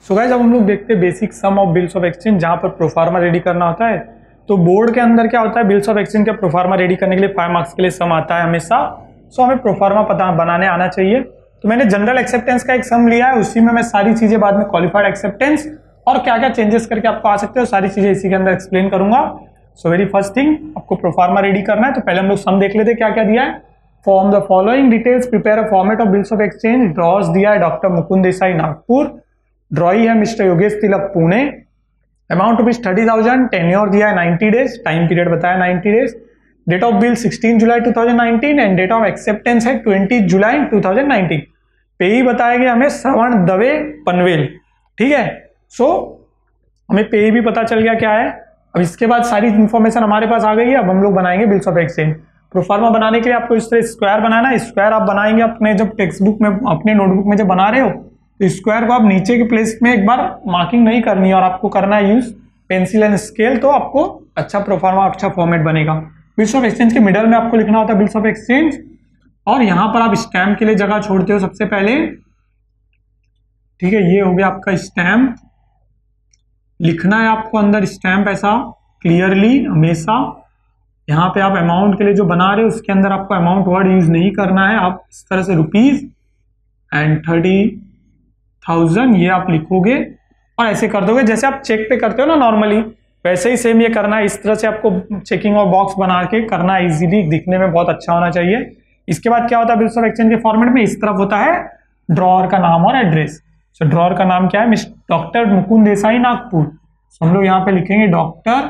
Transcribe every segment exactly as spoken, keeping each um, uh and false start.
So guys अब हम लोग देखते हैं basic sum of bills of exchange, जहां पर प्रोफार्मा रेडी करना होता है। तो बोर्ड के अंदर क्या होता है, बिल्स ऑफ एक्सचेंज का प्रोफार्मा रेडी करने के लिए फाइव मार्क्स के लिए सम आता है हमेशा। सो हमें प्रोफार्मा पता बनाने आना चाहिए। तो मैंने जनरल एक्सेप्टेंस का एक सम लिया है, उसी में मैं सारी चीजें बाद में क्वालिफाइड एक्सेप्टेंस और क्या क्या चेंजेस करके आपको आ सकते हो सारी चीजें इसी के अंदर एक्सप्लेन करूंगा। सो वेरी फर्स्ट थिंग, आपको प्रोफार्मा रेडी करना है। तो पहले हम लोग सम देख लेते हैं क्या क्या दिया है। Form the following details, prepare a format of bills of exchange. Drawer दिया है डॉक्टर मुकुंद देसाई नागपुर, ड्रॉई है mister Yogesh Tilak Pune, amount rupees thirty thousand, tenure दिया है नाइन्टी डेज, टाइम पीरियड बताया ninety days, date of bill sixteen July two thousand nineteen and date of acceptance है twenty July two thousand nineteen. Payee बताया गया हमें श्रवण दवे पनवेल, ठीक है। सो so, हमें पेई भी पता चल गया क्या है। अब इसके बाद सारी इंफॉर्मेशन हमारे पास आ गई है। अब हम लोग बनाएंगे बिल्स ऑफ एक्सचेंज। प्रोफार्मा बनाने के लिए आपको इस तरह स्क्वायर बनाना है। स्क्वायर आप बनाएंगे अपने जब टेक्स्ट बुक में, अपने नोटबुक में जब बना रहे हो तो स्क्वायर को आप नीचे के प्लेस में एक बार मार्किंग नहीं करनी है और आपको करना है यूज पेंसिल एंड स्केल, तो आपको अच्छा प्रोफार्मा, अच्छा फॉर्मेट बनेगा। बिल्स ऑफ एक्सचेंज के मिडल में आपको लिखना होता है बिल्स ऑफ एक्सचेंज, और यहां पर आप स्टैम्प के लिए जगह छोड़ते हो सबसे पहले, ठीक है। ये हो गया आपका स्टैम्प, लिखना है आपको अंदर स्टैम्प ऐसा क्लियरली हमेशा। यहाँ पे आप अमाउंट के लिए जो बना रहे हो उसके अंदर आपको अमाउंट वर्ड यूज नहीं करना है। आप इस तरह से रुपीज एंड थर्टी थाउजेंड ये आप लिखोगे और ऐसे कर दोगे जैसे आप चेक पे करते हो ना नॉर्मली, वैसे ही सेम ये करना है। इस तरह से आपको चेकिंग और बॉक्स बना के करना है, इजीली दिखने में बहुत अच्छा होना चाहिए। इसके बाद क्या होता है बिल्स ऑफ एक्सचेंज के फॉर्मेट में, इस तरफ होता है ड्रॉअर का नाम और एड्रेस। सो so, ड्रॉअर का नाम क्या है, mister doctor Mukund Desai Nagpur. so, हम लोग यहाँ पे लिखेंगे डॉक्टर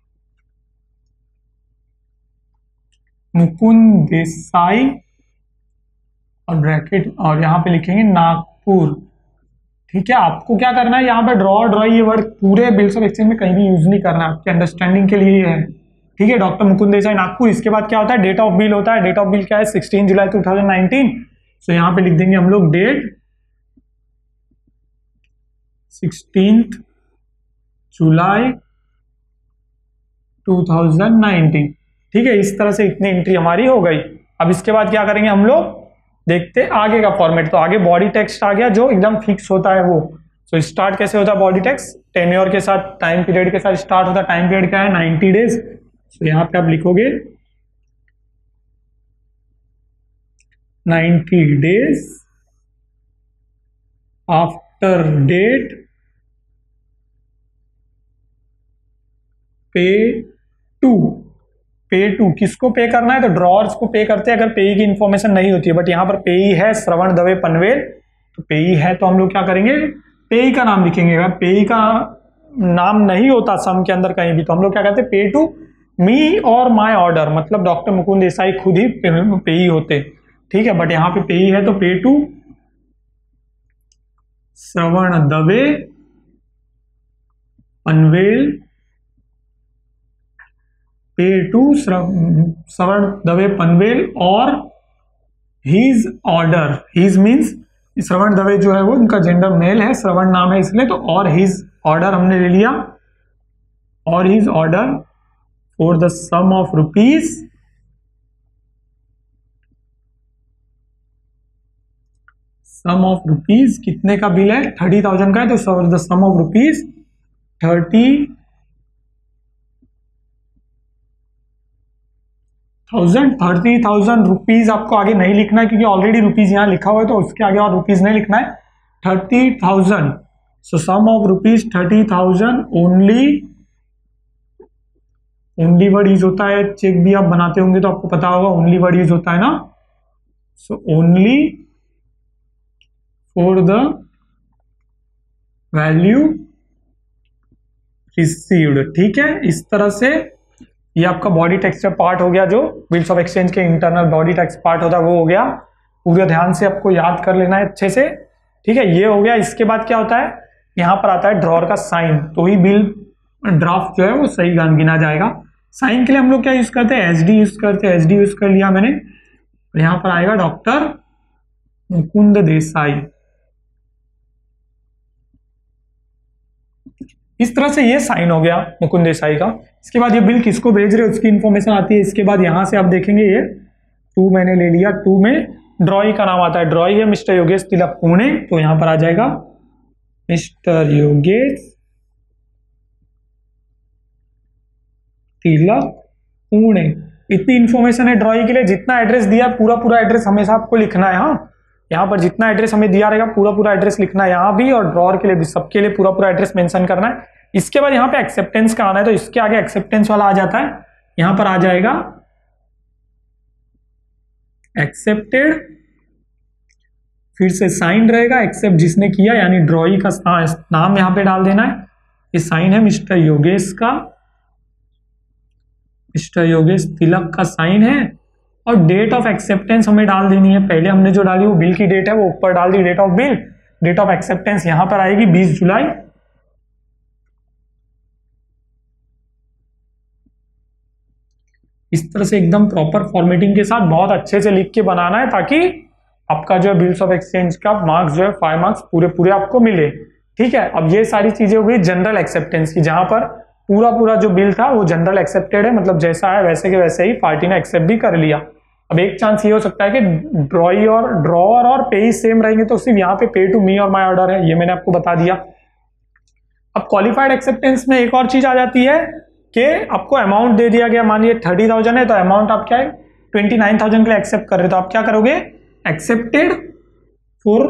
मुकुंद देसाई और ब्रैकेट, और यहाँ पे लिखेंगे नागपुर, ठीक है। आपको क्या करना है, यहाँ पे ड्रॉ ड्रॉ ये वर्ड पूरे बिल्स ऑफ एक्सचेंज में कहीं भी यूज नहीं करना, आपके अंडरस्टैंडिंग के लिए है, ठीक है। डॉक्टर मुकुंद देसाई नागपुर। इसके बाद क्या होता है, डेट ऑफ बिल होता है। डेट ऑफ बिल क्या है, sixteen July two thousand nineteen. So यहाँ पे लिख देंगे हम लोग date sixteen July two thousand nineteen, ठीक है। इस तरह से इतनी एंट्री हमारी हो गई। अब इसके बाद क्या करेंगे हम लोग, देखते आगे का फॉर्मेट। तो आगे बॉडी टेक्स्ट आ गया जो एकदम फिक्स होता है वो। सो so, स्टार्ट कैसे होता है बॉडी टेक्स्ट, टेन्योर के साथ, टाइम पीरियड के साथ स्टार्ट होता है। टाइम पीरियड क्या है, नाइन्टी डेज। सो यहाँ पे आप लिखोगे ninety days after date pay to. Pay to किसको पे करना है, तो ड्रॉअर्स को पे करते हैं अगर पेई की इंफॉर्मेशन नहीं होती है। बट यहाँ पर पेई है श्रवण दवे पनवेल, तो पेई है तो हम लोग क्या करेंगे, पेई का नाम लिखेंगे। अगर पेई का नाम नहीं होता सम के अंदर कहीं भी, तो हम लोग क्या कहते हैं, पे टू मी और माय ऑर्डर, मतलब डॉक्टर मुकुंद देसाई खुद ही पेई होते, ठीक है। बट यहाँ पे पेई है तो पे टू श्रवण दवे पनवेल, पे टू श्रवण दवे पनवेल और his order. His means Shravan Dave जो है वो उनका जेंडर मेल है, श्रवण नाम है इसलिए, तो और हीज ऑर्डर हमने ले लिया। और his order for the sum of rupees sum of rupees कितने का बिल है, थर्टी थाउजेंड का है, तो the sum of rupees thirty thousand thirty thousand rupees आपको आगे नहीं लिखना है क्योंकि ऑलरेडी रुपीज यहाँ लिखा हुआ है, तो उसके आगे और रुपीज नहीं लिखना है, thirty thousand. So sum of rupees thirty thousand only. Only word use होता है, चेक भी आप बनाते होंगे तो आपको पता होगा ओनली वर्ड यूज होता है ना। So only for the value received, ठीक है। इस तरह से ये आपका बॉडी टेक्स्ट पार्ट हो गया, जो बिल्स ऑफ एक्सचेंज के इंटरनल बॉडी टेक्स्ट पार्ट होता है वो हो गया। पूरा ध्यान से आपको याद कर लेना है अच्छे से, ठीक है। ये हो गया। इसके बाद क्या होता है, यहाँ पर आता है ड्रॉअर का साइन, तो ही बिल ड्राफ्ट जो है वो सही गिना जाएगा। साइन के लिए हम लोग क्या यूज करते हैं, एच डी यूज करते हैं। एच डी यूज कर लिया मैंने, यहाँ पर आएगा डॉक्टर मुकुंद देसाई। इस तरह से ये साइन हो गया मुकुंद देसाई का। इसके बाद ये बिल किसको भेज रहे हो उसकी इंफॉर्मेशन आती है। इसके बाद यहां से आप देखेंगे ये टू मैंने ले लिया, टू में ड्रॉई का नाम आता है, ड्रॉई है मिस्टर योगेश तिलक पुणे, तो यहाँ पर आ जाएगा मिस्टर योगेश तिलक पुणे। इतनी इंफॉर्मेशन है ड्रॉइंग के लिए। जितना एड्रेस दिया पूरा पूरा एड्रेस हमेशा आपको लिखना है। हाँ, यहाँ पर जितना एड्रेस हमें दिया रहेगा पूरा पूरा एड्रेस लिखना है, यहाँ भी और ड्रॉअर के लिए भी, सबके लिए पूरा पूरा एड्रेस मेंशन करना है। इसके बाद यहाँ पे एक्सेप्टेंस का आना है, तो इसके आगे एक्सेप्टेंस वाला आ जाता है। यहाँ पर आ जाएगा एक्सेप्टेड, फिर से साइन रहेगा, एक्सेप्ट जिसने किया यानी ड्रॉई का नाम यहाँ पे डाल देना है। ये साइन है मिस्टर योगेश का, मिस्टर योगेश तिलक का साइन है। और डेट ऑफ एक्सेप्टेंस हमें डाल देनी है। पहले हमने जो डाली वो बिल की डेट है, वो ऊपर डाल दी date of bill. Date of acceptance यहां पर आएगी बीस जुलाई। इस तरह से एकदम प्रॉपर फॉर्मेटिंग के साथ बहुत अच्छे से लिख के बनाना है, ताकि आपका जो है बिल्स ऑफ एक्सचेंज का मार्क्स जो है फाइव मार्क्स पूरे पूरे आपको मिले। ठीक है, अब ये सारी चीजें हो गई जनरल एक्सेप्टेंस की, जहां पर पूरा पूरा जो बिल था वो जनरल एक्सेप्टेड है, मतलब जैसा है वैसे के वैसे ही पार्टी ने एक्सेप्ट भी कर लिया। अब एक चांस ये हो सकता है कि ड्रॉई और ड्रॉअर और पे ही सेम रहेंगे, तो सिर्फ यहाँ पे पे टू मी और माई ऑर्डर है, ये मैंने आपको बता दिया। अब क्वालिफाइड एक्सेप्टेंस में एक और चीज आ जाती है कि आपको अमाउंट दे दिया गया, मान लीजिए थर्टी थाउजेंड है, तो अमाउंट आप क्या है ट्वेंटी नाइन थाउजेंड के लिए एक्सेप्ट कर रहे हो, तो आप क्या करोगे accepted for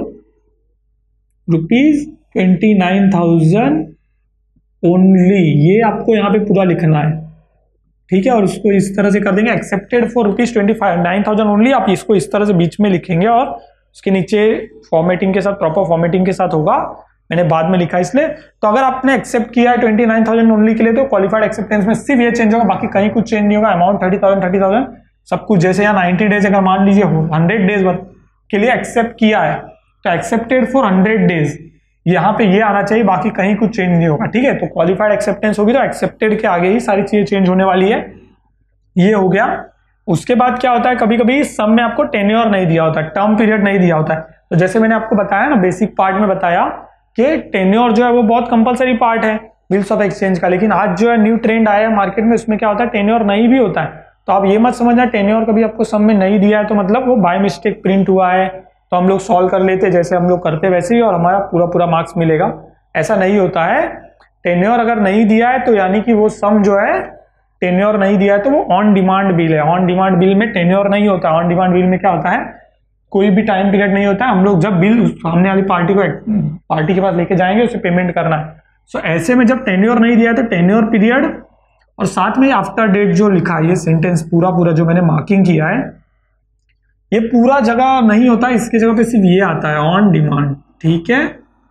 rupees twenty nine thousand only, ये आपको यहाँ पे पूरा लिखना है। ठीक है, और उसको इस तरह से कर देंगे accepted for rupees twenty five nine thousand only. आप इसको इस तरह से बीच में लिखेंगे और उसके नीचे फॉर्मेटिंग के साथ, प्रॉपर फॉर्मेटिंग के साथ होगा, मैंने बाद में लिखा इसलिए। तो अगर आपने एक्सेप्ट किया है ट्वेंटी नाइन थाउजेंड ओनली के लिए, तो क्वालिफाइड एक्सेप्टेंस में सिर्फ ये चेंज होगा, बाकी कहीं कुछ चेंज नहीं होगा। Amount thirty thousand thirty thousand सब कुछ जैसे यहाँ नाइन्टी डेज अगर मान लीजिए हंड्रेड डेज के लिए एक्सेप्ट किया है, तो एक्सेप्टेड फॉर हंड्रेड डेज यहाँ पे ये आना चाहिए, बाकी कहीं कुछ चेंज नहीं होगा। ठीक है, तो क्वालिफाइड एक्सेप्टेंस होगी तो एक्सेप्टेड के आगे ही सारी चीजें चेंज होने वाली है। ये हो गया। उसके बाद क्या होता है, कभी कभी सम में आपको टेन्योर नहीं दिया होता है, टर्म पीरियड नहीं दिया होता है। तो जैसे मैंने आपको बताया ना, बेसिक पार्ट में बताया कि टेन्योर जो है वो बहुत कंपलसरी पार्ट है बिल्स ऑफ एक्सचेंज का, लेकिन आज जो है न्यू ट्रेंड आया है मार्केट में, उसमें क्या होता है टेन्योर नहीं भी होता है। तो आप ये मत समझना टेन्योर कभी आपको सम में नहीं दिया है तो मतलब वो बाय मिस्टेक प्रिंट हुआ है, तो हम लोग सॉल्व कर लेते जैसे हम लोग करते वैसे ही और हमारा पूरा पूरा मार्क्स मिलेगा, ऐसा नहीं होता है। टेन्योर अगर नहीं दिया है तो यानी कि वो सम जो है टेन्योर नहीं दिया है तो वो ऑन डिमांड बिल है। ऑन डिमांड बिल में टेन्योर नहीं होता। ऑन डिमांड बिल में क्या होता है, कोई भी टाइम पीरियड नहीं होता है। हम लोग जब बिल सामने वाली पार्टी को पार्टी के पास लेके जाएंगे उसे पेमेंट करना है। सो ऐसे में जब टेन्योर नहीं दिया है तो टेन्योर पीरियड और साथ में आफ्टर डेट जो लिखा है, ये सेंटेंस पूरा पूरा जो मैंने मार्किंग किया है, ये पूरा जगह नहीं होता, इसके जगह पे सिर्फ ये आता है ऑन डिमांड। ठीक है,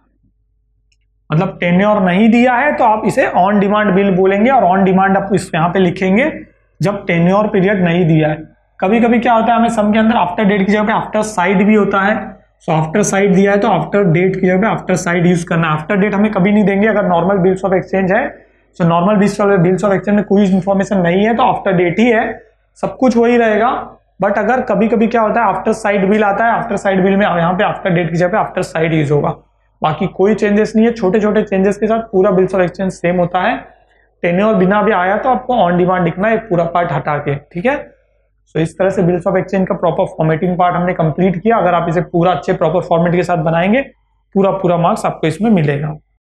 मतलब टेन्योर नहीं दिया है तो आप इसे ऑन डिमांड बिल बोलेंगे और ऑन डिमांड आप इस यहाँ पे लिखेंगे जब टेन्योर पीरियड नहीं दिया है। कभी कभी क्या होता है, हमें सम के अंदर आफ्टर डेट की जगह पे आफ्टर साइड भी होता है। सो आफ्टर साइड दिया है तो आफ्टर डेट की जगह पे आफ्टर साइड यूज करना है। आफ्टर डेट हमें कभी नहीं देंगे अगर नॉर्मल बिल्स ऑफ एक्सचेंज है। So normal bills of exchange में कोई इंफॉर्मेशन नहीं है तो आफ्टर डेट ही है, सब कुछ वही रहेगा। बट अगर कभी कभी क्या होता है आफ्टर साइड बिल आता है, आफ्टर साइड बिल में यहाँ पे आफ्टर डेट की जगह पे आफ्टर साइड यूज होगा, बाकी कोई चेंजेस नहीं है। छोटे छोटे चेंजेस के साथ पूरा बिल्स ऑफ एक्सचेंज सेम होता है। टेन्योर बिना भी आया तो आपको ऑन डिमांड लिखना है पूरा पार्ट हटा के। ठीक है, सो इस तरह से बिल्स ऑफ एक्सचेंज का प्रॉपर फॉर्मेटिंग पार्ट हमने कंप्लीट किया। अगर आप इसे पूरा अच्छे प्रॉपर फॉर्मेट के साथ बनाएंगे, पूरा पूरा मार्क्स आपको इसमें मिलेगा।